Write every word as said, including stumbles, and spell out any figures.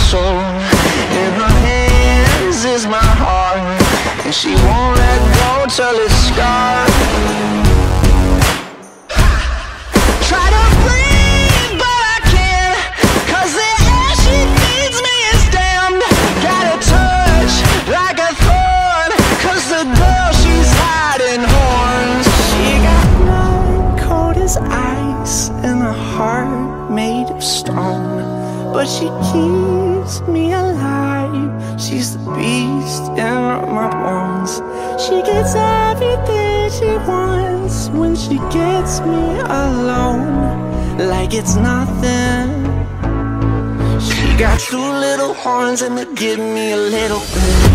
soul. In her hands is my heart, and she won't let go till it's scarred. Try to breathe, but I can't, 'cause the air she feeds me is damned. Got a touch like a thorn, 'cause the girl she's hiding horns. She got blood cold as ice and a heart made of stone, but she keeps me alive. She's the beast in my bones. She gets everything she wants when she gets me alone, like it's nothing. She got two little horns and they give me a little bit.